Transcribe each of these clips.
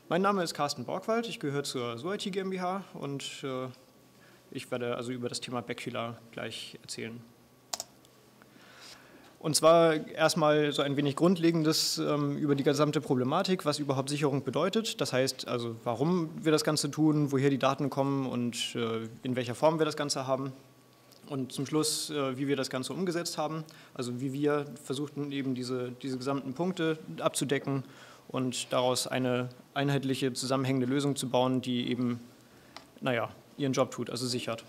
Mein Name ist Carsten Borgwald, ich gehöre zur SoIT GmbH und ich werde also über das Thema Backfiller gleich erzählen. Und zwar erstmal so ein wenig Grundlegendes über die gesamte Problematik, was überhaupt Sicherung bedeutet. Das heißt also, warum wir das Ganze tun, woher die Daten kommen und in welcher Form wir das Ganze haben. Und zum Schluss, wie wir das Ganze umgesetzt haben, also wie wir versuchten eben diese gesamten Punkte abzudecken und daraus eine einheitliche, zusammenhängende Lösung zu bauen, die eben, ihren Job tut, also sichert.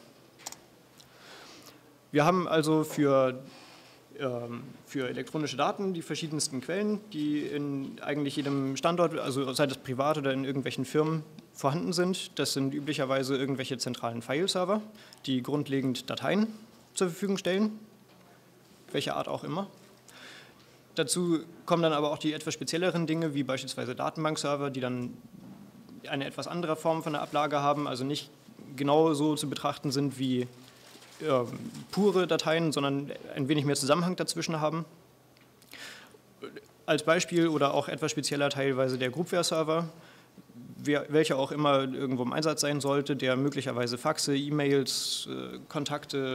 Wir haben also für elektronische Daten die verschiedensten Quellen, die in eigentlich jedem Standort, also sei das privat oder in irgendwelchen Firmen, vorhanden sind. Das sind üblicherweise irgendwelche zentralen File-Server, die grundlegend Dateien zur Verfügung stellen, welcher Art auch immer. Dazu kommen dann aber auch die etwas spezielleren Dinge, wie beispielsweise Datenbankserver, die dann eine etwas andere Form von der Ablage haben, also nicht genau so zu betrachten sind wie pure Dateien, sondern ein wenig mehr Zusammenhang dazwischen haben. Als Beispiel oder auch etwas spezieller teilweise der Groupware-Server, welcher auch immer irgendwo im Einsatz sein sollte, der möglicherweise Faxe, E-Mails, Kontakte,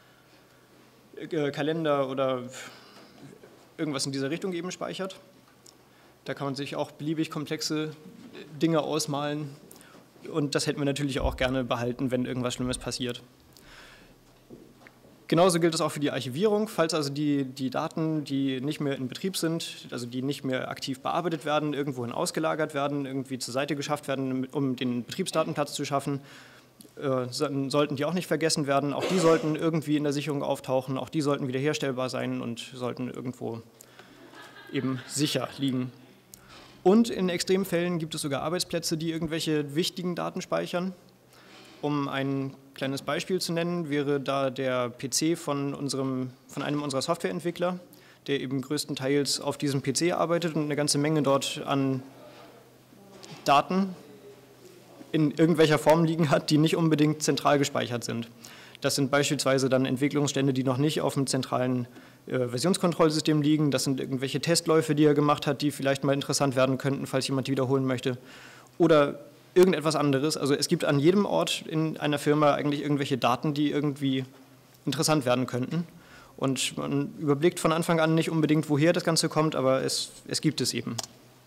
Kalender oder irgendwas in dieser Richtung eben speichert. Da kann man sich auch beliebig komplexe Dinge ausmalen und das hätten wir natürlich auch gerne behalten, wenn irgendwas Schlimmes passiert. Genauso gilt es auch für die Archivierung, falls also die Daten, die nicht mehr in Betrieb sind, also die nicht mehr aktiv bearbeitet werden, irgendwohin ausgelagert werden, irgendwie zur Seite geschafft werden, um den Betriebsdatenplatz zu schaffen, sollten die auch nicht vergessen werden. Auch die sollten irgendwie in der Sicherung auftauchen, auch die sollten wiederherstellbar sein und sollten irgendwo eben sicher liegen. Und in Extremfällen gibt es sogar Arbeitsplätze, die irgendwelche wichtigen Daten speichern. Um ein kleines Beispiel zu nennen, wäre da der PC von einem unserer Softwareentwickler, der eben größtenteils auf diesem PC arbeitet und eine ganze Menge dort an Daten in irgendwelcher Form liegen hat, die nicht unbedingt zentral gespeichert sind. Das sind beispielsweise dann Entwicklungsstände, die noch nicht auf dem zentralen Versionskontrollsystem liegen. Das sind irgendwelche Testläufe, die er gemacht hat, die vielleicht mal interessant werden könnten, falls jemand die wiederholen möchte. Oder irgendetwas anderes. Also es gibt an jedem Ort in einer Firma eigentlich irgendwelche Daten, die irgendwie interessant werden könnten. Und man überblickt von Anfang an nicht unbedingt, woher das Ganze kommt, aber es gibt es eben.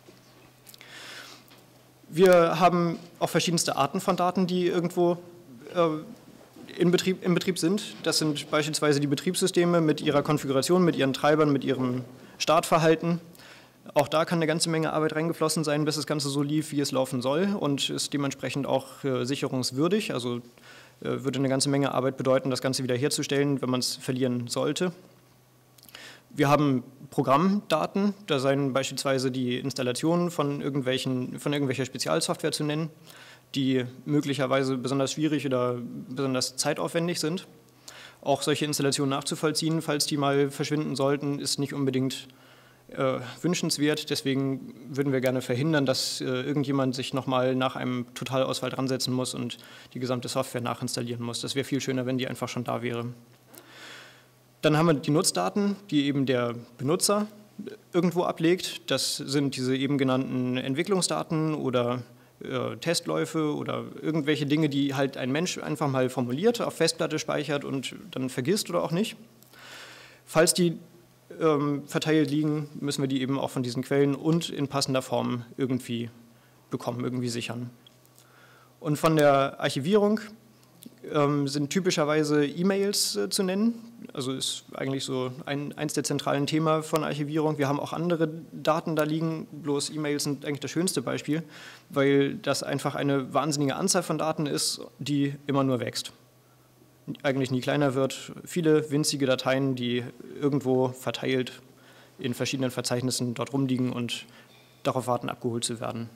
Wir haben auch verschiedenste Arten von Daten, die irgendwo in Betrieb sind. Das sind beispielsweise die Betriebssysteme mit ihrer Konfiguration, mit ihren Treibern, mit ihrem Startverhalten. Auch da kann eine ganze Menge Arbeit reingeflossen sein, bis das Ganze so lief, wie es laufen soll und ist dementsprechend auch sicherungswürdig. Also würde eine ganze Menge Arbeit bedeuten, das Ganze wiederherzustellen, wenn man es verlieren sollte. Wir haben Programmdaten, da seien beispielsweise die Installationen von irgendwelcher Spezialsoftware zu nennen, die möglicherweise besonders schwierig oder besonders zeitaufwendig sind. Auch solche Installationen nachzuvollziehen, falls die mal verschwinden sollten, ist nicht unbedingt wünschenswert. Deswegen würden wir gerne verhindern, dass irgendjemand sich nochmal nach einem Totalausfall dran setzen muss und die gesamte Software nachinstallieren muss. Das wäre viel schöner, wenn die einfach schon da wäre. Dann haben wir die Nutzdaten, die eben der Benutzer irgendwo ablegt. Das sind diese eben genannten Entwicklungsdaten oder Testläufe oder irgendwelche Dinge, die halt ein Mensch einfach mal formuliert, auf Festplatte speichert und dann vergisst oder auch nicht. Falls die verteilt liegen, müssen wir die eben auch von diesen Quellen und in passender Form irgendwie bekommen, irgendwie sichern. Und von der Archivierung sind typischerweise E-Mails zu nennen. Also ist eigentlich so eins der zentralen Themen von Archivierung. Wir haben auch andere Daten da liegen, bloß E-Mails sind eigentlich das schönste Beispiel, weil das einfach eine wahnsinnige Anzahl von Daten ist, die immer nur wächst. Eigentlich nie kleiner wird, viele winzige Dateien, die irgendwo verteilt in verschiedenen Verzeichnissen dort rumliegen und darauf warten, abgeholt zu werden.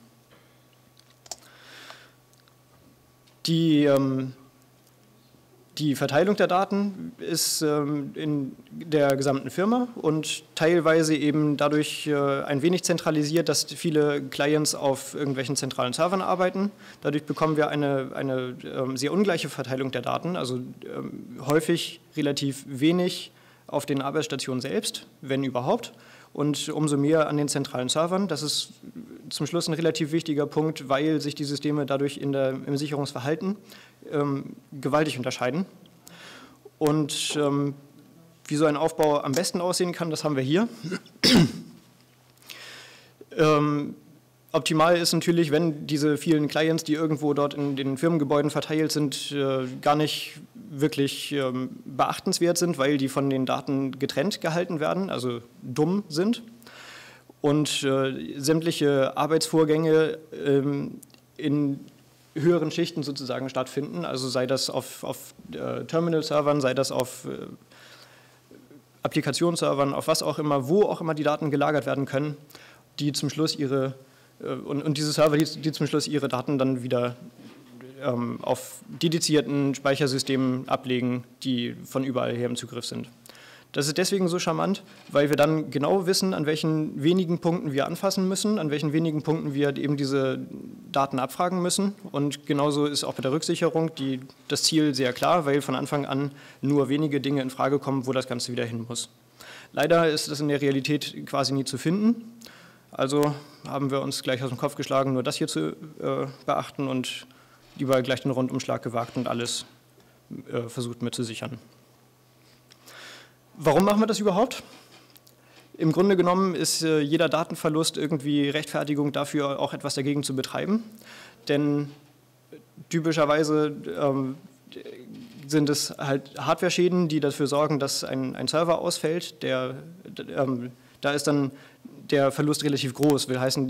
Die Verteilung der Daten ist in der gesamten Firma und teilweise eben dadurch ein wenig zentralisiert, dass viele Clients auf irgendwelchen zentralen Servern arbeiten. Dadurch bekommen wir eine sehr ungleiche Verteilung der Daten, also häufig relativ wenig auf den Arbeitsstationen selbst, wenn überhaupt, und umso mehr an den zentralen Servern. Das ist zum Schluss ein relativ wichtiger Punkt, weil sich die Systeme dadurch im Sicherungsverhalten gewaltig unterscheiden. Und wie so ein Aufbau am besten aussehen kann, das haben wir hier. Optimal ist natürlich, wenn diese vielen Clients, die irgendwo dort in den Firmengebäuden verteilt sind, gar nicht wirklich beachtenswert sind, weil die von den Daten getrennt gehalten werden, also dumm sind. Und sämtliche Arbeitsvorgänge in höheren Schichten sozusagen stattfinden, also sei das auf Terminal-Servern, sei das auf Applikationsservern, auf was auch immer, wo auch immer die Daten gelagert werden können, die zum Schluss und diese Server, die zum Schluss ihre Daten dann wieder auf dedizierten Speichersystemen ablegen, die von überall her im Zugriff sind. Das ist deswegen so charmant, weil wir dann genau wissen, an welchen wenigen Punkten wir anfassen müssen, an welchen wenigen Punkten wir eben diese Daten abfragen müssen. Und genauso ist auch bei der Rücksicherung das Ziel sehr klar, weil von Anfang an nur wenige Dinge in Frage kommen, wo das Ganze wieder hin muss. Leider ist das in der Realität quasi nie zu finden. Also haben wir uns gleich aus dem Kopf geschlagen, nur das hier zu beachten und lieber gleich den Rundumschlag gewagt und alles versucht mitzusichern. Warum machen wir das überhaupt? Im Grunde genommen ist jeder Datenverlust irgendwie Rechtfertigung dafür, auch etwas dagegen zu betreiben. Denn typischerweise sind es halt Hardware-Schäden, die dafür sorgen, dass ein Server ausfällt. Da ist dann der Verlust relativ groß, will heißen,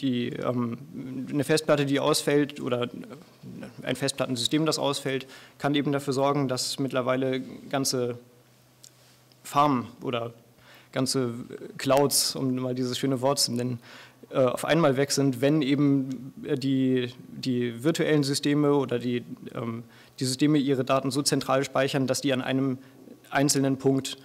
eine Festplatte, die ausfällt oder ein Festplattensystem, das ausfällt, kann eben dafür sorgen, dass mittlerweile ganze Farmen oder ganze Clouds, um mal dieses schöne Wort zu nennen, auf einmal weg sind, wenn eben die virtuellen Systeme oder die Systeme ihre Daten so zentral speichern, dass die an einem einzelnen Punkt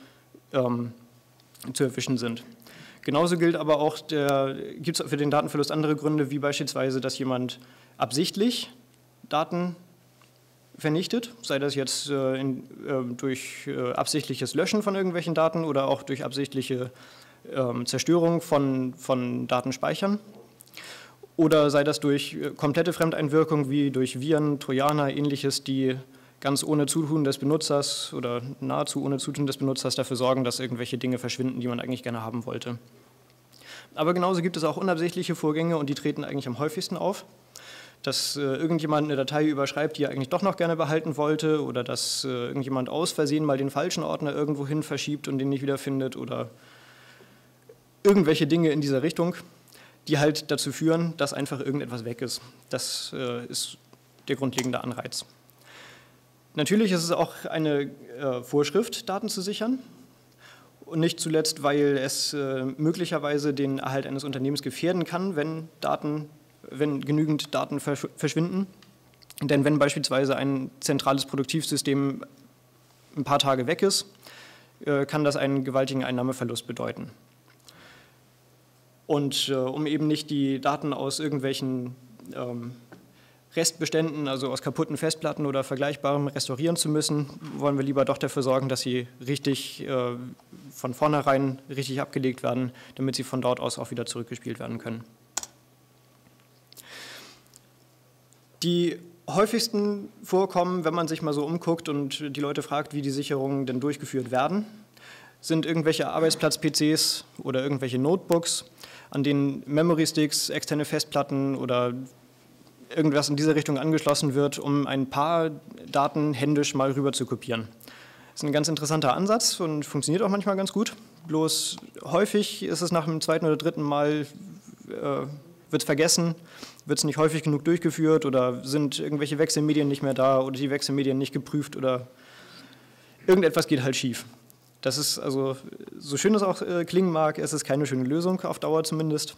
zu erwischen sind. Genauso gilt aber auch, gibt es für den Datenverlust andere Gründe, wie beispielsweise, dass jemand absichtlich Daten vernichtet, sei das jetzt durch absichtliches Löschen von irgendwelchen Daten oder auch durch absichtliche Zerstörung von Datenspeichern. Oder sei das durch komplette Fremdeinwirkung wie durch Viren, Trojaner, ähnliches, die ganz ohne Zutun des Benutzers oder nahezu ohne Zutun des Benutzers dafür sorgen, dass irgendwelche Dinge verschwinden, die man eigentlich gerne haben wollte. Aber genauso gibt es auch unabsichtliche Vorgänge und die treten eigentlich am häufigsten auf. Dass irgendjemand eine Datei überschreibt, die er eigentlich doch noch gerne behalten wollte, oder dass irgendjemand aus Versehen mal den falschen Ordner irgendwo hin verschiebt und den nicht wiederfindet, oder irgendwelche Dinge in dieser Richtung, die halt dazu führen, dass einfach irgendetwas weg ist. Das ist der grundlegende Anreiz. Natürlich ist es auch eine Vorschrift, Daten zu sichern. Und nicht zuletzt, weil es möglicherweise den Erhalt eines Unternehmens gefährden kann, wenn genügend Daten verschwinden. Denn wenn beispielsweise ein zentrales Produktivsystem ein paar Tage weg ist, kann das einen gewaltigen Einnahmeverlust bedeuten. Und um eben nicht die Daten aus irgendwelchen Restbeständen, also aus kaputten Festplatten oder Vergleichbarem restaurieren zu müssen, wollen wir lieber doch dafür sorgen, dass sie richtig von vornherein richtig abgelegt werden, damit sie von dort aus auch wieder zurückgespielt werden können. Die häufigsten Vorkommen, wenn man sich mal so umguckt und die Leute fragt, wie die Sicherungen denn durchgeführt werden, sind irgendwelche Arbeitsplatz-PCs oder irgendwelche Notebooks, an denen Memory-Sticks, externe Festplatten oder irgendwas in dieser Richtung angeschlossen wird, um ein paar Daten händisch mal rüber zu kopieren. Das ist ein ganz interessanter Ansatz und funktioniert auch manchmal ganz gut. Bloß häufig ist es nach dem zweiten oder dritten Mal, wird es vergessen, wird es nicht häufig genug durchgeführt oder sind irgendwelche Wechselmedien nicht mehr da oder die Wechselmedien nicht geprüft oder irgendetwas geht halt schief. Das ist also, so schön es auch klingen mag, es ist keine schöne Lösung, auf Dauer zumindest.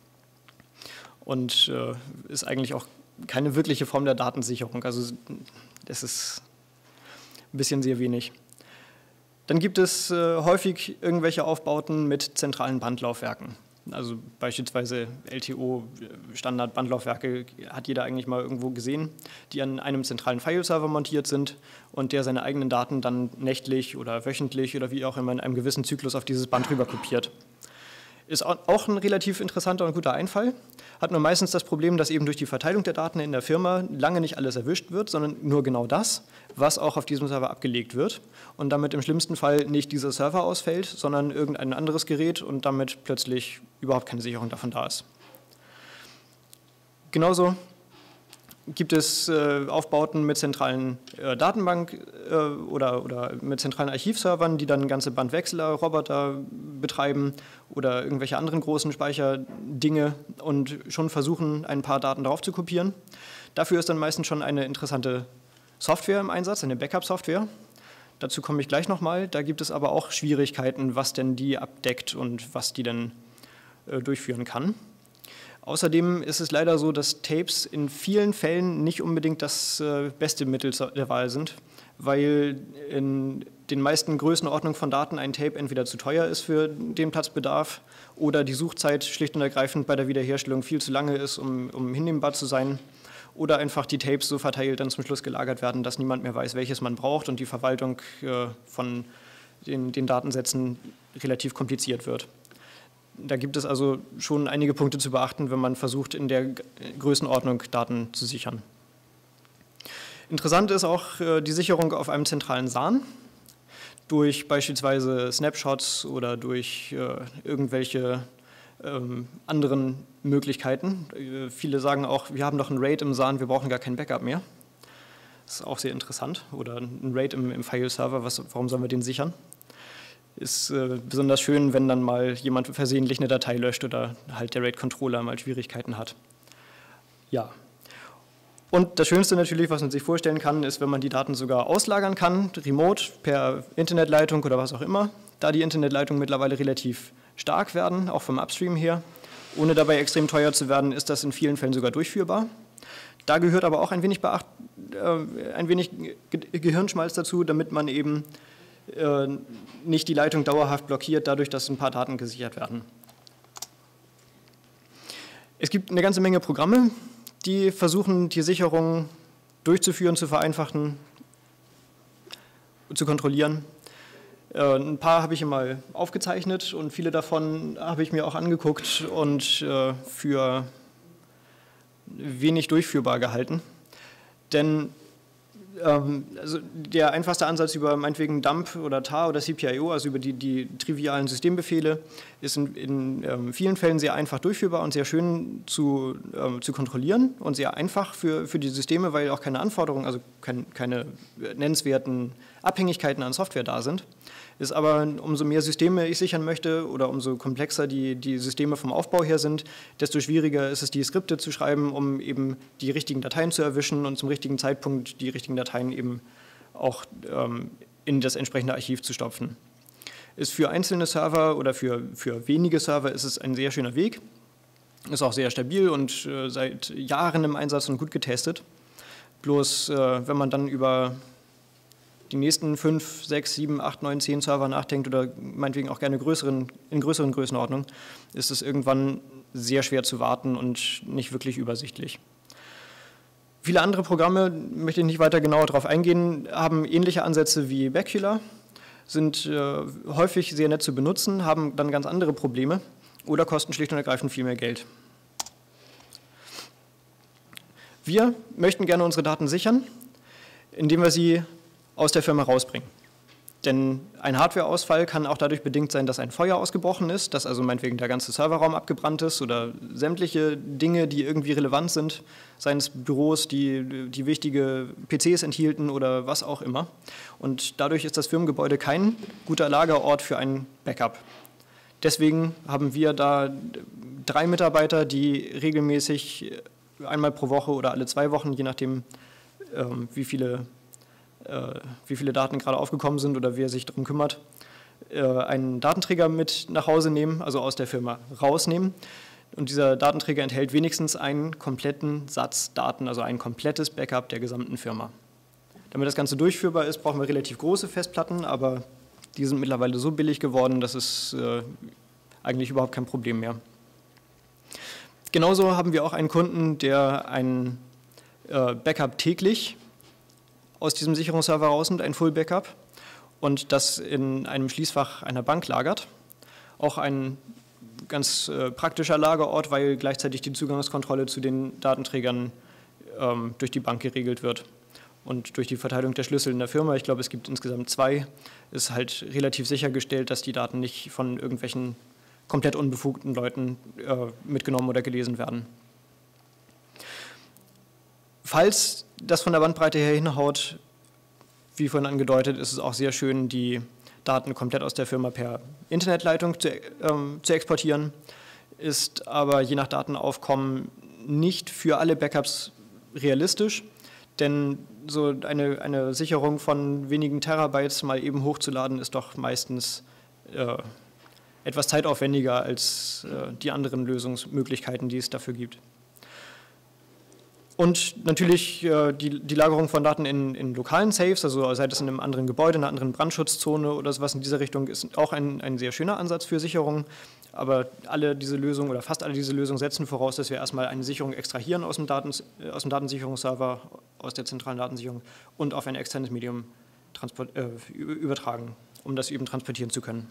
Und ist eigentlich auch keine wirkliche Form der Datensicherung. Also das ist ein bisschen sehr wenig. Dann gibt es häufig irgendwelche Aufbauten mit zentralen Bandlaufwerken. Also beispielsweise LTO-Standard-Bandlaufwerke hat jeder eigentlich mal irgendwo gesehen, die an einem zentralen File-Server montiert sind und der seine eigenen Daten dann nächtlich oder wöchentlich oder wie auch immer in einem gewissen Zyklus auf dieses Band rüber kopiert. Ist auch ein relativ interessanter und guter Einfall, hat nur meistens das Problem, dass eben durch die Verteilung der Daten in der Firma lange nicht alles erwischt wird, sondern nur genau das, was auch auf diesem Server abgelegt wird und damit im schlimmsten Fall nicht dieser Server ausfällt, sondern irgendein anderes Gerät und damit plötzlich überhaupt keine Sicherung davon da ist. Genauso gibt es Aufbauten mit zentralen Datenbank oder mit zentralen Archivservern, die dann ganze Bandwechsler, Roboter betreiben oder irgendwelche anderen großen Speicherdinge und schon versuchen, ein paar Daten darauf zu kopieren. Dafür ist dann meistens schon eine interessante Software im Einsatz, eine Backup-Software. Dazu komme ich gleich nochmal. Da gibt es aber auch Schwierigkeiten, was denn die abdeckt und was die denn durchführen kann. Außerdem ist es leider so, dass Tapes in vielen Fällen nicht unbedingt das beste Mittel der Wahl sind, weil in den meisten Größenordnungen von Daten ein Tape entweder zu teuer ist für den Platzbedarf oder die Suchzeit schlicht und ergreifend bei der Wiederherstellung viel zu lange ist, um hinnehmbar zu sein, oder einfach die Tapes so verteilt dann zum Schluss gelagert werden, dass niemand mehr weiß, welches man braucht und die Verwaltung von den Datensätzen relativ kompliziert wird. Da gibt es also schon einige Punkte zu beachten, wenn man versucht, in der Größenordnung Daten zu sichern. Interessant ist auch die Sicherung auf einem zentralen SAN durch beispielsweise Snapshots oder durch irgendwelche anderen Möglichkeiten. Viele sagen auch, wir haben doch ein RAID im SAN, wir brauchen gar kein Backup mehr. Das ist auch sehr interessant. Oder ein RAID im File-Server, warum sollen wir den sichern? Ist besonders schön, wenn dann mal jemand versehentlich eine Datei löscht oder halt der RAID-Controller mal Schwierigkeiten hat. Ja. Und das Schönste natürlich, was man sich vorstellen kann, ist, wenn man die Daten sogar auslagern kann, remote, per Internetleitung oder was auch immer. Da die Internetleitungen mittlerweile relativ stark werden, auch vom Upstream her, ohne dabei extrem teuer zu werden, ist das in vielen Fällen sogar durchführbar. Da gehört aber auch ein wenig Gehirnschmalz dazu, damit man eben nicht die Leitung dauerhaft blockiert, dadurch, dass ein paar Daten gesichert werden. Es gibt eine ganze Menge Programme, die versuchen, die Sicherung durchzuführen, zu vereinfachen, zu kontrollieren. Ein paar habe ich mal aufgezeichnet und viele davon habe ich mir auch angeguckt und für wenig durchführbar gehalten. Denn also der einfachste Ansatz über meinetwegen dump oder tar oder cpio, also über die trivialen Systembefehle, ist in vielen Fällen sehr einfach durchführbar und sehr schön zu kontrollieren und sehr einfach für die Systeme, weil auch keine Anforderungen, also keine nennenswerten Abhängigkeiten an Software da sind. Ist aber, umso mehr Systeme ich sichern möchte oder umso komplexer die Systeme vom Aufbau her sind, desto schwieriger ist es, die Skripte zu schreiben, um eben die richtigen Dateien zu erwischen und zum richtigen Zeitpunkt die richtigen Dateien eben auch in das entsprechende Archiv zu stopfen. Ist für einzelne Server oder für wenige Server ist es ein sehr schöner Weg, ist auch sehr stabil und seit Jahren im Einsatz und gut getestet. Bloß wenn man dann über die nächsten 5, 6, 7, 8, 9, 10 Server nachdenkt oder meinetwegen auch gerne in größeren Größenordnungen, ist es irgendwann sehr schwer zu warten und nicht wirklich übersichtlich. Viele andere Programme, möchte ich nicht weiter genauer darauf eingehen, haben ähnliche Ansätze wie Bacula, sind häufig sehr nett zu benutzen, haben dann ganz andere Probleme oder kosten schlicht und ergreifend viel mehr Geld. Wir möchten gerne unsere Daten sichern, indem wir sie aus der Firma rausbringen. Denn ein Hardwareausfall kann auch dadurch bedingt sein, dass ein Feuer ausgebrochen ist, dass also meinetwegen der ganze Serverraum abgebrannt ist oder sämtliche Dinge, die irgendwie relevant sind, seien es Büros, die wichtige PCs enthielten oder was auch immer. Und dadurch ist das Firmengebäude kein guter Lagerort für ein Backup. Deswegen haben wir da 3 Mitarbeiter, die regelmäßig einmal pro Woche oder alle 2 Wochen, je nachdem wie viele Daten gerade aufgekommen sind oder wer sich darum kümmert, einen Datenträger mit nach Hause nehmen, also aus der Firma rausnehmen. Und dieser Datenträger enthält wenigstens einen kompletten Satz Daten, also ein komplettes Backup der gesamten Firma. Damit das Ganze durchführbar ist, brauchen wir relativ große Festplatten, aber die sind mittlerweile so billig geworden, dass es eigentlich überhaupt kein Problem mehr. Genauso haben wir auch einen Kunden, der ein Backup täglich aus diesem Sicherungsserver rausnimmt, ein Full Backup, und das in einem Schließfach einer Bank lagert. Auch ein ganz praktischer Lagerort, weil gleichzeitig die Zugangskontrolle zu den Datenträgern durch die Bank geregelt wird. Und durch die Verteilung der Schlüssel in der Firma, ich glaube, es gibt insgesamt 2, ist halt relativ sichergestellt, dass die Daten nicht von irgendwelchen komplett unbefugten Leuten mitgenommen oder gelesen werden. Falls das von der Bandbreite her hinhaut, wie vorhin angedeutet, ist es auch sehr schön, die Daten komplett aus der Firma per Internetleitung zu exportieren, ist aber je nach Datenaufkommen nicht für alle Backups realistisch, denn so eine Sicherung von wenigen Terabytes mal eben hochzuladen ist doch meistens etwas zeitaufwendiger als die anderen Lösungsmöglichkeiten, die es dafür gibt. Und natürlich die Lagerung von Daten in lokalen Safes, also sei das in einem anderen Gebäude, in einer anderen Brandschutzzone oder sowas in dieser Richtung, ist auch ein sehr schöner Ansatz für Sicherung. Aber alle diese Lösungen oder fast alle diese Lösungen setzen voraus, dass wir erstmal eine Sicherung extrahieren aus dem Datensicherungsserver, aus der zentralen Datensicherung und auf ein externes Medium übertragen, um das eben transportieren zu können.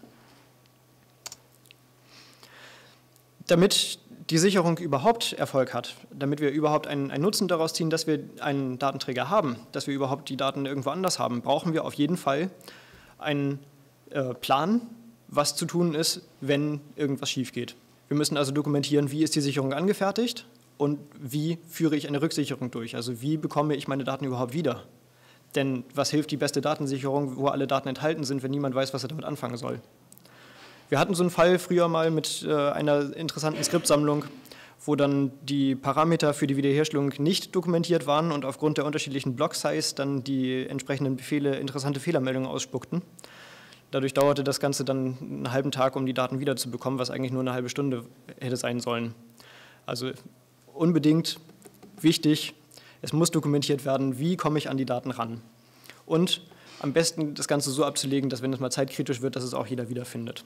Damit die Sicherung überhaupt Erfolg hat, damit wir überhaupt einen Nutzen daraus ziehen, dass wir einen Datenträger haben, dass wir überhaupt die Daten irgendwo anders haben, brauchen wir auf jeden Fall einen Plan, was zu tun ist, wenn irgendwas schief geht. Wir müssen also dokumentieren, wie ist die Sicherung angefertigt und wie führe ich eine Rücksicherung durch, also wie bekomme ich meine Daten überhaupt wieder. Denn was hilft die beste Datensicherung, wo alle Daten enthalten sind, wenn niemand weiß, was er damit anfangen soll? Wir hatten so einen Fall früher mal mit einer interessanten Skriptsammlung, wo dann die Parameter für die Wiederherstellung nicht dokumentiert waren und aufgrund der unterschiedlichen Block-Size dann die entsprechenden Befehle interessante Fehlermeldungen ausspuckten. Dadurch dauerte das Ganze dann einen halben Tag, um die Daten wiederzubekommen, was eigentlich nur eine halbe Stunde hätte sein sollen. Also unbedingt wichtig, es muss dokumentiert werden, wie komme ich an die Daten ran. Und am besten das Ganze so abzulegen, dass wenn es mal zeitkritisch wird, dass es auch jeder wiederfindet.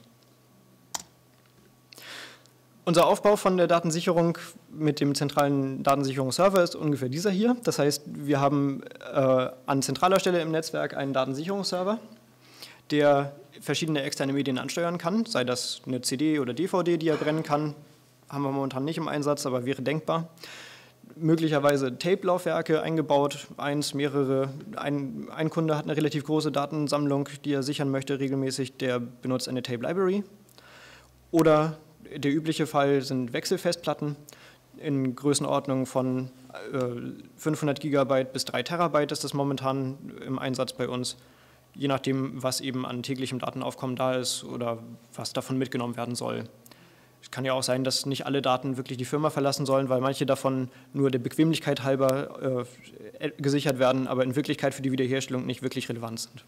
Unser Aufbau von der Datensicherung mit dem zentralen Datensicherungsserver ist ungefähr dieser hier. Das heißt, wir haben an zentraler Stelle im Netzwerk einen Datensicherungsserver, der verschiedene externe Medien ansteuern kann, sei das eine CD oder DVD, die er brennen kann, haben wir momentan nicht im Einsatz, aber wäre denkbar. Möglicherweise Tape-Laufwerke eingebaut, mehrere. Ein Kunde hat eine relativ große Datensammlung, die er sichern möchte regelmäßig, der benutzt eine Tape-Library. Oder der übliche Fall sind Wechselfestplatten in Größenordnung von 500 Gigabyte bis 3 Terabyte ist das momentan im Einsatz bei uns, je nachdem, was eben an täglichem Datenaufkommen da ist oder was davon mitgenommen werden soll. Es kann ja auch sein, dass nicht alle Daten wirklich die Firma verlassen sollen, weil manche davon nur der Bequemlichkeit halber gesichert werden, aber in Wirklichkeit für die Wiederherstellung nicht wirklich relevant sind.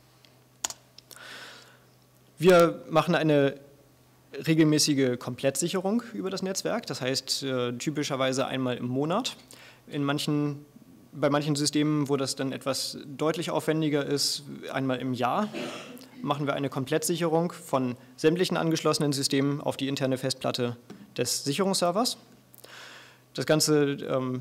Wir machen eine regelmäßige Komplettsicherung über das Netzwerk, das heißt typischerweise einmal im Monat. Bei manchen Systemen, wo das dann etwas deutlich aufwendiger ist, einmal im Jahr machen wir eine Komplettsicherung von sämtlichen angeschlossenen Systemen auf die interne Festplatte des Sicherungsservers. Das Ganze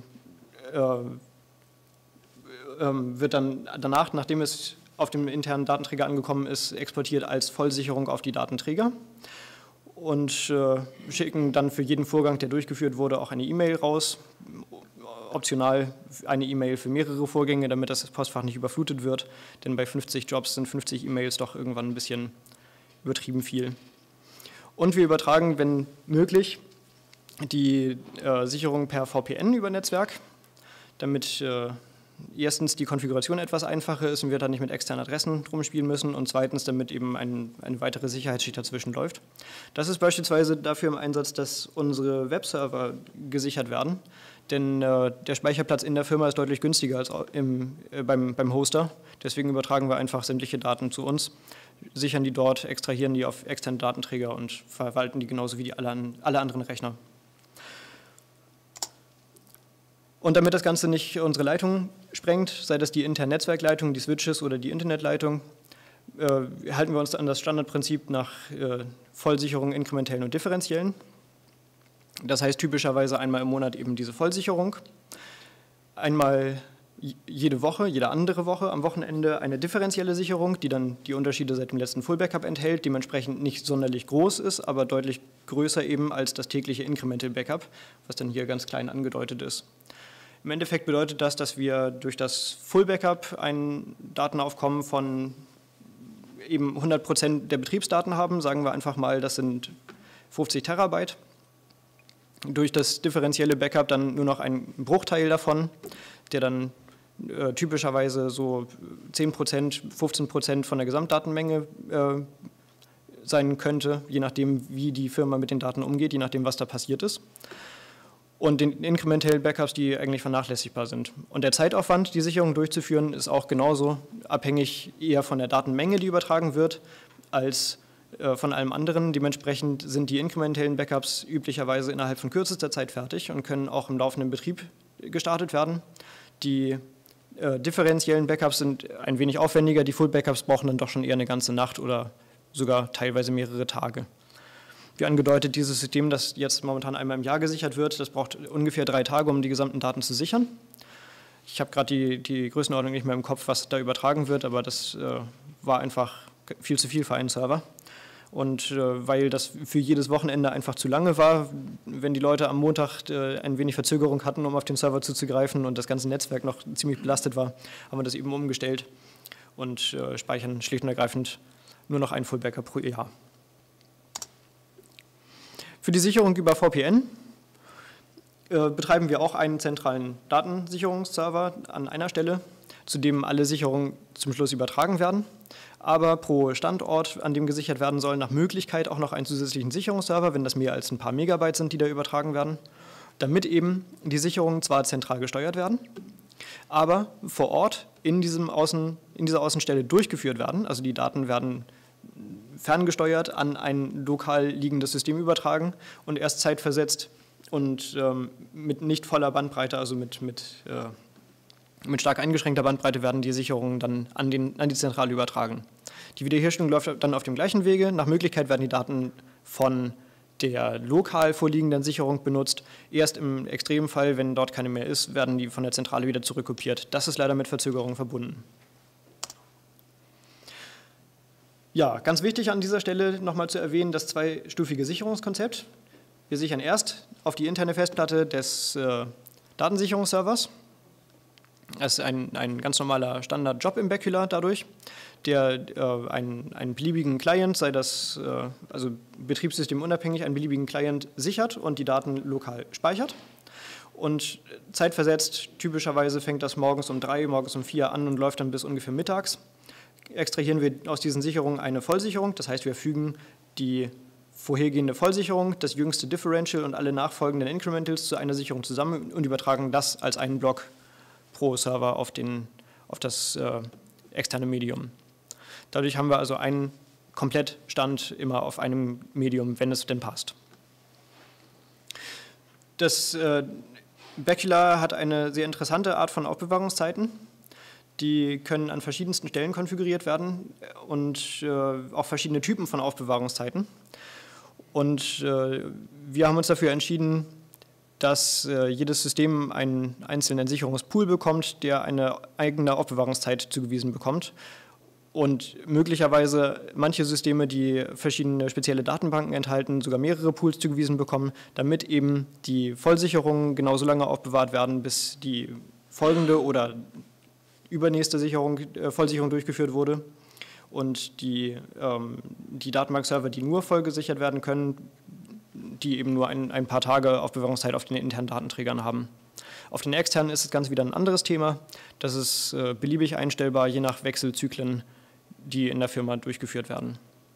wird dann danach, nachdem es auf dem internen Datenträger angekommen ist, exportiert als Vollsicherung auf die Datenträger. Und schicken dann für jeden Vorgang, der durchgeführt wurde, auch eine E-Mail raus. Optional eine E-Mail für mehrere Vorgänge, damit das Postfach nicht überflutet wird. Denn bei 50 Jobs sind 50 E-Mails doch irgendwann ein bisschen übertrieben viel. Und wir übertragen, wenn möglich, die Sicherung per VPN über Netzwerk, damit erstens die Konfiguration etwas einfacher ist und wir dann nicht mit externen Adressen rumspielen müssen und zweitens, damit eben eine weitere Sicherheitsschicht dazwischen läuft. Das ist beispielsweise dafür im Einsatz, dass unsere Webserver gesichert werden, denn der Speicherplatz in der Firma ist deutlich günstiger als beim Hoster. Deswegen übertragen wir einfach sämtliche Daten zu uns, sichern die dort, extrahieren die auf externe Datenträger und verwalten die genauso wie alle anderen Rechner. Und damit das Ganze nicht unsere Leitung sprengt, sei das die interne Netzwerkleitung, die Switches oder die Internetleitung, halten wir uns an das Standardprinzip nach Vollsicherung, inkrementellen und differenziellen. Das heißt typischerweise einmal im Monat eben diese Vollsicherung, einmal jede Woche, jede andere Woche, am Wochenende eine differenzielle Sicherung, die dann die Unterschiede seit dem letzten Full Backup enthält, dementsprechend nicht sonderlich groß ist, aber deutlich größer eben als das tägliche Incremental Backup, was dann hier ganz klein angedeutet ist. Im Endeffekt bedeutet das, dass wir durch das Full Backup ein Datenaufkommen von eben 100% der Betriebsdaten haben, sagen wir einfach mal, das sind 50 Terabyte. Durch das differenzielle Backup dann nur noch ein Bruchteil davon, der dann typischerweise so 10%, 15% von der Gesamtdatenmenge sein könnte, je nachdem, wie die Firma mit den Daten umgeht, je nachdem, was da passiert ist. Und den Incremental Backups, die eigentlich vernachlässigbar sind. Und der Zeitaufwand, die Sicherung durchzuführen, ist auch genauso abhängig eher von der Datenmenge, die übertragen wird, als von allem anderen. Dementsprechend sind die incrementellen Backups üblicherweise innerhalb von kürzester Zeit fertig und können auch im laufenden Betrieb gestartet werden. Die differenziellen Backups sind ein wenig aufwendiger, die Full Backups brauchen dann doch schon eher eine ganze Nacht oder sogar teilweise mehrere Tage. Wie angedeutet, dieses System, das jetzt momentan einmal im Jahr gesichert wird, das braucht ungefähr 3 Tage, um die gesamten Daten zu sichern. Ich habe gerade die Größenordnung nicht mehr im Kopf, was da übertragen wird, aber das war einfach viel zu viel für einen Server. Und weil das für jedes Wochenende einfach zu lange war, wenn die Leute am Montag ein wenig Verzögerung hatten, um auf den Server zuzugreifen und das ganze Netzwerk noch ziemlich belastet war, haben wir das eben umgestellt und speichern schlicht und ergreifend nur noch ein Full Backup pro Jahr. Für die Sicherung über VPN betreiben wir auch einen zentralen Datensicherungsserver an einer Stelle, zu dem alle Sicherungen zum Schluss übertragen werden. Aber pro Standort, an dem gesichert werden soll, nach Möglichkeit auch noch einen zusätzlichen Sicherungsserver, wenn das mehr als ein paar Megabyte sind, die da übertragen werden, damit eben die Sicherungen zwar zentral gesteuert werden, aber vor Ort in dieser Außenstelle durchgeführt werden. Also die Daten werden ferngesteuert an ein lokal liegendes System übertragen und erst zeitversetzt und mit nicht voller Bandbreite, also mit stark eingeschränkter Bandbreite werden die Sicherungen dann an die Zentrale übertragen. Die Wiederherstellung läuft dann auf dem gleichen Wege. Nach Möglichkeit werden die Daten von der lokal vorliegenden Sicherung benutzt. Erst im Extremfall, wenn dort keine mehr ist, werden die von der Zentrale wieder zurückkopiert. Das ist leider mit Verzögerung verbunden. Ja, ganz wichtig an dieser Stelle nochmal zu erwähnen, das zweistufige Sicherungskonzept. Wir sichern erst auf die interne Festplatte des Datensicherungsservers. Das ist ein ganz normaler Standard-Job im Bacula dadurch, der einen beliebigen Client, sei das also betriebssystemunabhängig, einen beliebigen Client sichert und die Daten lokal speichert. Und zeitversetzt, typischerweise fängt das morgens um 3, morgens um 4 an und läuft dann bis ungefähr mittags. Extrahieren wir aus diesen Sicherungen eine Vollsicherung, das heißt, wir fügen die vorhergehende Vollsicherung, das jüngste Differential und alle nachfolgenden Incrementals zu einer Sicherung zusammen und übertragen das als einen Block pro Server auf das externe Medium. Dadurch haben wir also einen Komplettstand immer auf einem Medium, wenn es denn passt. Das Bacula hat eine sehr interessante Art von Aufbewahrungszeiten. Die können an verschiedensten Stellen konfiguriert werden und auch verschiedene Typen von Aufbewahrungszeiten. Und wir haben uns dafür entschieden, dass jedes System einen einzelnen Sicherungspool bekommt, der eine eigene Aufbewahrungszeit zugewiesen bekommt. Und möglicherweise manche Systeme, die verschiedene spezielle Datenbanken enthalten, sogar mehrere Pools zugewiesen bekommen, damit eben die Vollsicherungen genauso lange aufbewahrt werden, bis die folgende oder übernächste Vollsicherung durchgeführt wurde. Und die Datenbankserver, die nur voll gesichert werden können, die eben nur ein paar Tage Aufbewahrungszeit auf den internen Datenträgern haben. Auf den externen ist das Ganze wieder ein anderes Thema. Das ist beliebig einstellbar, je nach Wechselzyklen, die in der Firma durchgeführt werden.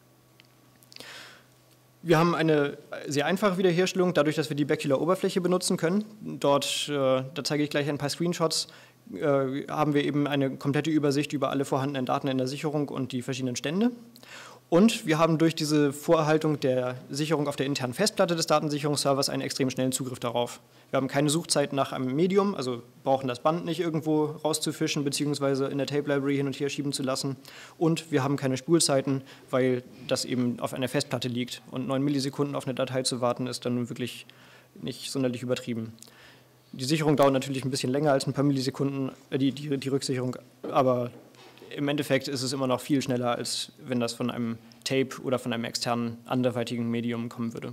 Wir haben eine sehr einfache Wiederherstellung, dadurch, dass wir die Bacula-Oberfläche benutzen können. Dort, da zeige ich gleich ein paar Screenshots, haben wir eben eine komplette Übersicht über alle vorhandenen Daten in der Sicherung und die verschiedenen Stände. Und wir haben durch diese Vorerhaltung der Sicherung auf der internen Festplatte des Datensicherungsservers einen extrem schnellen Zugriff darauf. Wir haben keine Suchzeit nach einem Medium, also brauchen das Band nicht irgendwo rauszufischen bzw. in der Tape Library hin und her schieben zu lassen. Und wir haben keine Spulzeiten, weil das eben auf einer Festplatte liegt. Und 9 Millisekunden auf eine Datei zu warten, ist dann wirklich nicht sonderlich übertrieben. Die Sicherung dauert natürlich ein bisschen länger als ein paar Millisekunden, die Rücksicherung, aber im Endeffekt ist es immer noch viel schneller, als wenn das von einem Tape oder von einem externen, anderweitigen Medium kommen würde.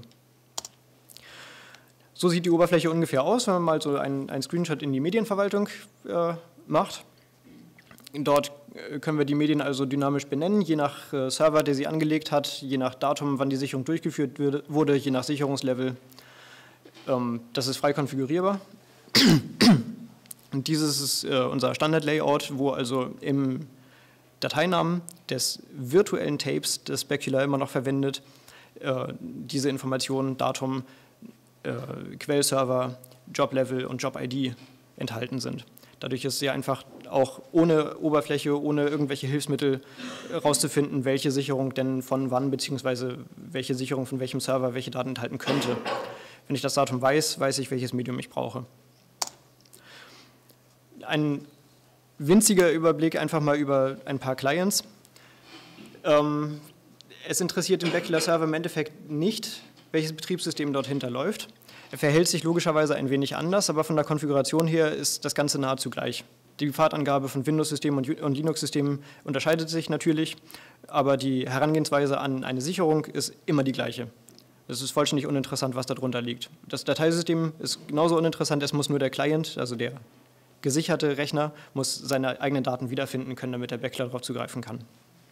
So sieht die Oberfläche ungefähr aus, wenn man mal so einen Screenshot in die Medienverwaltung macht. Dort können wir die Medien also dynamisch benennen, je nach Server, der sie angelegt hat, je nach Datum, wann die Sicherung durchgeführt wurde, je nach Sicherungslevel. Das ist frei konfigurierbar. Und dieses ist unser Standard-Layout, wo also im Dateinamen des virtuellen Tapes, das Bacula immer noch verwendet, diese Informationen, Datum, Quellserver, Job-Level und Job-ID enthalten sind. Dadurch ist es sehr einfach, auch ohne Oberfläche, ohne irgendwelche Hilfsmittel herauszufinden, welche Sicherung denn von wann, beziehungsweise welche Sicherung von welchem Server welche Daten enthalten könnte. Wenn ich das Datum weiß, weiß ich, welches Medium ich brauche. Ein winziger Überblick einfach mal über ein paar Clients. Es interessiert den Bacula-Server im Endeffekt nicht, welches Betriebssystem dort hinter läuft. Er verhält sich logischerweise ein wenig anders, aber von der Konfiguration her ist das Ganze nahezu gleich. Die Pfadangabe von Windows-Systemen und Linux-Systemen unterscheidet sich natürlich, aber die Herangehensweise an eine Sicherung ist immer die gleiche. Es ist vollständig uninteressant, was darunter liegt. Das Dateisystem ist genauso uninteressant, es muss nur der Client, also der gesicherte Rechner, muss seine eigenen Daten wiederfinden können, damit der Bacula darauf zugreifen kann.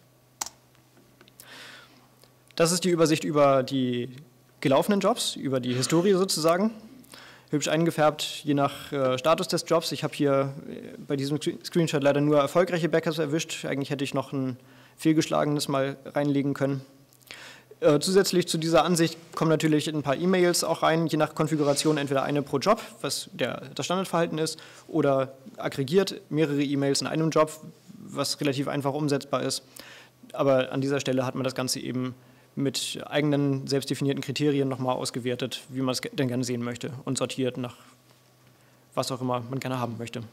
Das ist die Übersicht über die gelaufenen Jobs, über die Historie sozusagen. Hübsch eingefärbt, je nach Status des Jobs. Ich habe hier bei diesem Screenshot leider nur erfolgreiche Backups erwischt. Eigentlich hätte ich noch ein fehlgeschlagenes mal reinlegen können. Zusätzlich zu dieser Ansicht kommen natürlich ein paar E-Mails auch rein, je nach Konfiguration entweder eine pro Job, was das Standardverhalten ist, oder aggregiert mehrere E-Mails in einem Job, was relativ einfach umsetzbar ist. Aber an dieser Stelle hat man das Ganze eben mit eigenen selbstdefinierten Kriterien nochmal ausgewertet, wie man es denn gerne sehen möchte und sortiert nach was auch immer man gerne haben möchte.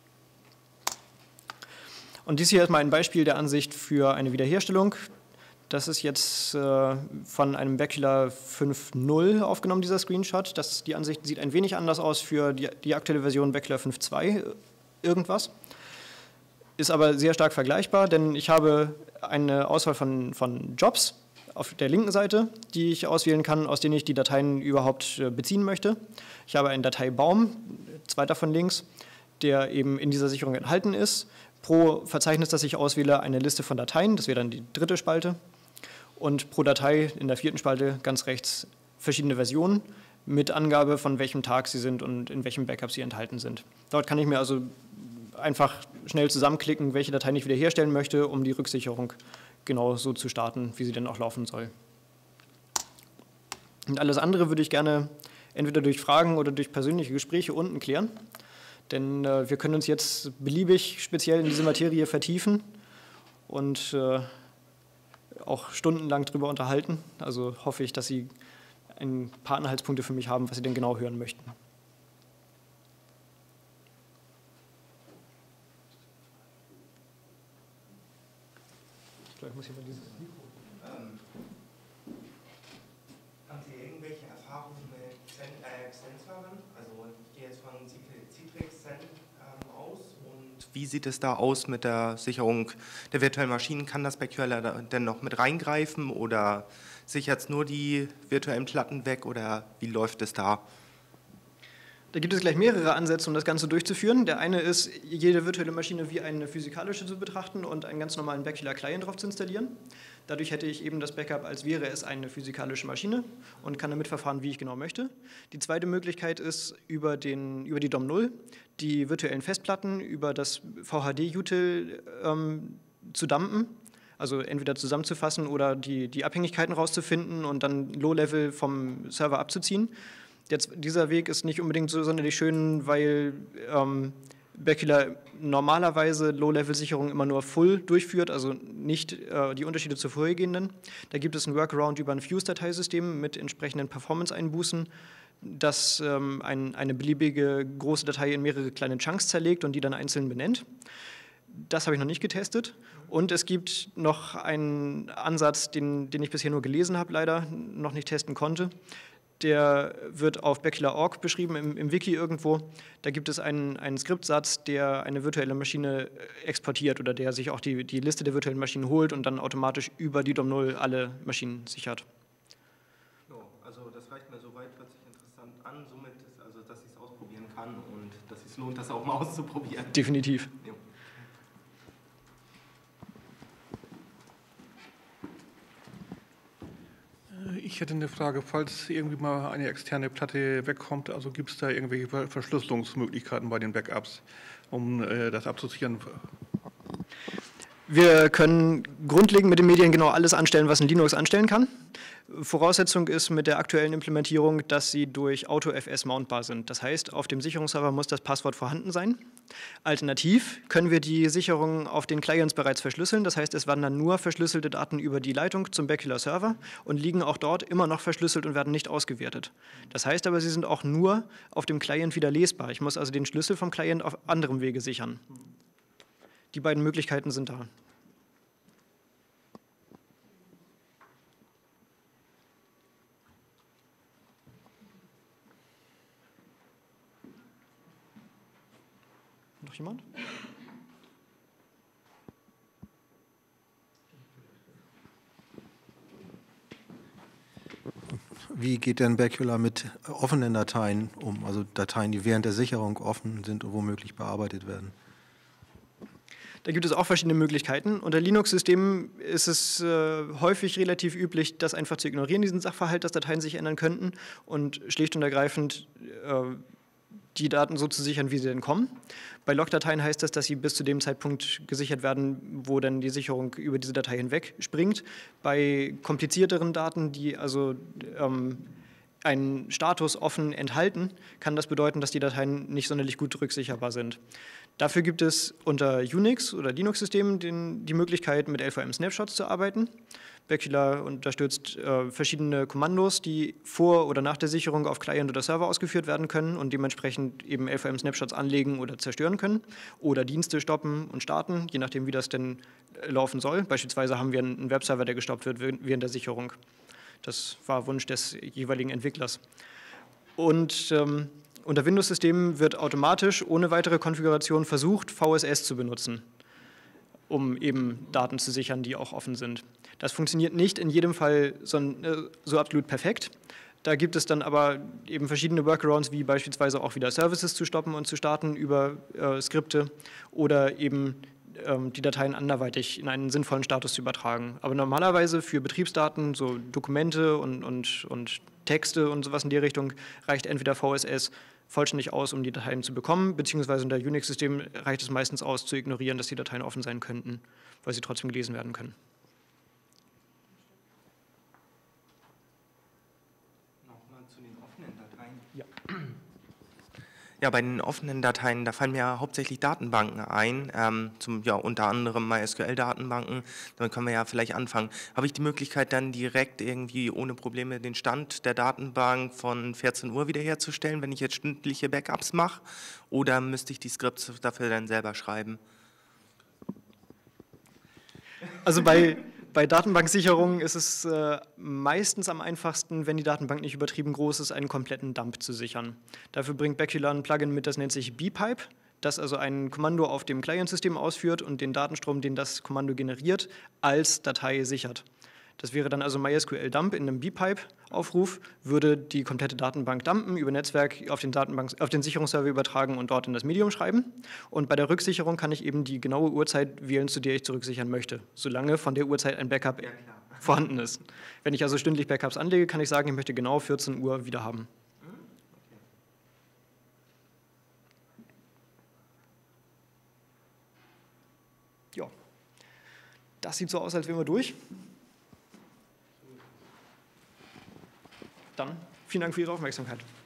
Und dies hier ist mal ein Beispiel der Ansicht für eine Wiederherstellung. Das ist jetzt von einem Bacula 5.0 aufgenommen, dieser Screenshot. Die Ansicht sieht ein wenig anders aus für die aktuelle Version Bacula 5.2 irgendwas. Ist aber sehr stark vergleichbar, denn ich habe eine Auswahl von Jobs auf der linken Seite, die ich auswählen kann, aus denen ich die Dateien überhaupt beziehen möchte. Ich habe einen Dateibaum, zweiter von links, der eben in dieser Sicherung enthalten ist. Pro Verzeichnis, das ich auswähle, eine Liste von Dateien, das wäre dann die dritte Spalte. Und pro Datei in der vierten Spalte ganz rechts verschiedene Versionen mit Angabe, von welchem Tag sie sind und in welchem Backup sie enthalten sind. Dort kann ich mir also einfach schnell zusammenklicken, welche Dateien ich wiederherstellen möchte, um die Rücksicherung genau so zu starten, wie sie denn auch laufen soll. Und alles andere würde ich gerne entweder durch Fragen oder durch persönliche Gespräche unten klären, denn wir können uns jetzt beliebig speziell in diese Materie vertiefen und auch stundenlang darüber unterhalten. Also hoffe ich, dass Sie ein paar Anhaltspunkte für mich haben, was Sie denn genau hören möchten. Ich muss hier mal dieses Mikro. Haben Sie irgendwelche Erfahrungen mit Xen-Servern? Also ich gehe jetzt von Citrix Xen aus. Und wie sieht es da aus mit der Sicherung der virtuellen Maschinen? Kann das Bacula denn noch mit reingreifen oder sichert es nur die virtuellen Platten weg oder wie läuft es da? Da gibt es gleich mehrere Ansätze, um das Ganze durchzuführen. Der eine ist, jede virtuelle Maschine wie eine physikalische zu betrachten und einen ganz normalen Bacula-Client drauf zu installieren. Dadurch hätte ich eben das Backup, als wäre es eine physikalische Maschine und kann damit verfahren, wie ich genau möchte. Die zweite Möglichkeit ist, über die DOM0 die virtuellen Festplatten über das VHD-Util zu dumpen, also entweder zusammenzufassen oder die Abhängigkeiten rauszufinden und dann Low-Level vom Server abzuziehen. Dieser Weg ist nicht unbedingt so sonderlich schön, weil Bacula normalerweise Low-Level-Sicherung immer nur Full durchführt, also nicht die Unterschiede zu vorhergehenden. Da gibt es einen Workaround über ein Fuse-Dateisystem mit entsprechenden Performance-Einbußen, das eine beliebige große Datei in mehrere kleine Chunks zerlegt und die dann einzeln benennt. Das habe ich noch nicht getestet. Und es gibt noch einen Ansatz, den ich bisher nur gelesen habe, leider noch nicht testen konnte. Der wird auf Bacula.org beschrieben, im Wiki irgendwo. Da gibt es einen Skriptsatz, der eine virtuelle Maschine exportiert oder der sich auch die Liste der virtuellen Maschinen holt und dann automatisch über die DOM0 alle Maschinen sichert. Also das reicht mir soweit, hört sich interessant an, somit ist also, dass ich es ausprobieren kann und dass es lohnt, das auch mal auszuprobieren. Definitiv. Ja. Ich hätte eine Frage, falls irgendwie mal eine externe Platte wegkommt, also gibt es da irgendwelche Verschlüsselungsmöglichkeiten bei den Backups, um das abzusichern? Wir können grundlegend mit den Medien genau alles anstellen, was ein Linux anstellen kann. Voraussetzung ist mit der aktuellen Implementierung, dass sie durch AutoFS mountbar sind. Das heißt, auf dem Sicherungsserver muss das Passwort vorhanden sein. Alternativ können wir die Sicherung auf den Clients bereits verschlüsseln. Das heißt, es wandern nur verschlüsselte Daten über die Leitung zum Bacula-Server und liegen auch dort immer noch verschlüsselt und werden nicht ausgewertet. Das heißt aber, sie sind auch nur auf dem Client wieder lesbar. Ich muss also den Schlüssel vom Client auf anderem Wege sichern. Die beiden Möglichkeiten sind da. Noch jemand? Wie geht denn Bacula mit offenen Dateien um, also Dateien, die während der Sicherung offen sind und womöglich bearbeitet werden? Da gibt es auch verschiedene Möglichkeiten. Unter Linux-Systemen ist es häufig relativ üblich, das einfach zu ignorieren, diesen Sachverhalt, dass Dateien sich ändern könnten und schlicht und ergreifend die Daten so zu sichern, wie sie denn kommen. Bei Logdateien heißt das, dass sie bis zu dem Zeitpunkt gesichert werden, wo dann die Sicherung über diese Datei hinweg springt. Bei komplizierteren Daten, die also einen Status offen enthalten, kann das bedeuten, dass die Dateien nicht sonderlich gut rücksicherbar sind. Dafür gibt es unter Unix- oder Linux-Systemen die Möglichkeit, mit LVM-Snapshots zu arbeiten. Bacula unterstützt verschiedene Kommandos, die vor oder nach der Sicherung auf Client oder Server ausgeführt werden können und dementsprechend eben LVM-Snapshots anlegen oder zerstören können oder Dienste stoppen und starten, je nachdem, wie das denn laufen soll. Beispielsweise haben wir einen Webserver, der gestoppt wird während der Sicherung. Das war Wunsch des jeweiligen Entwicklers. Und unter Windows-Systemen wird automatisch ohne weitere Konfiguration versucht, VSS zu benutzen, um eben Daten zu sichern, die auch offen sind. Das funktioniert nicht in jedem Fall so absolut perfekt. Da gibt es dann aber eben verschiedene Workarounds, wie beispielsweise auch wieder Services zu stoppen und zu starten über Skripte oder eben die Dateien anderweitig in einen sinnvollen Status zu übertragen. Aber normalerweise für Betriebsdaten, so Dokumente und Texte und sowas in die Richtung, reicht entweder VSS vollständig aus, um die Dateien zu bekommen, beziehungsweise unter Unix-System reicht es meistens aus, zu ignorieren, dass die Dateien offen sein könnten, weil sie trotzdem gelesen werden können. Nochmal zu den offenen Dateien. Ja. Ja, bei den offenen Dateien, da fallen mir hauptsächlich Datenbanken ein, unter anderem MySQL-Datenbanken. Damit können wir ja vielleicht anfangen. Habe ich die Möglichkeit, dann direkt irgendwie ohne Probleme den Stand der Datenbank von 14 Uhr wiederherzustellen, wenn ich jetzt stündliche Backups mache? Oder müsste ich die Skripts dafür dann selber schreiben? Also bei Datenbanksicherung ist es meistens am einfachsten, wenn die Datenbank nicht übertrieben groß ist, einen kompletten Dump zu sichern. Dafür bringt Bacula ein Plugin mit, das nennt sich bpipe, das also ein Kommando auf dem Client-System ausführt und den Datenstrom, den das Kommando generiert, als Datei sichert. Das wäre dann also MySQL-Dump in einem bpipe-Aufruf, würde die komplette Datenbank dumpen, über Netzwerk auf den Sicherungsserver übertragen und dort in das Medium schreiben. Und bei der Rücksicherung kann ich eben die genaue Uhrzeit wählen, zu der ich zurücksichern möchte, solange von der Uhrzeit ein Backup vorhanden ist. Wenn ich also stündlich Backups anlege, kann ich sagen, ich möchte genau 14 Uhr wieder haben. Ja, das sieht so aus, als wären wir durch. Dann vielen Dank für Ihre Aufmerksamkeit.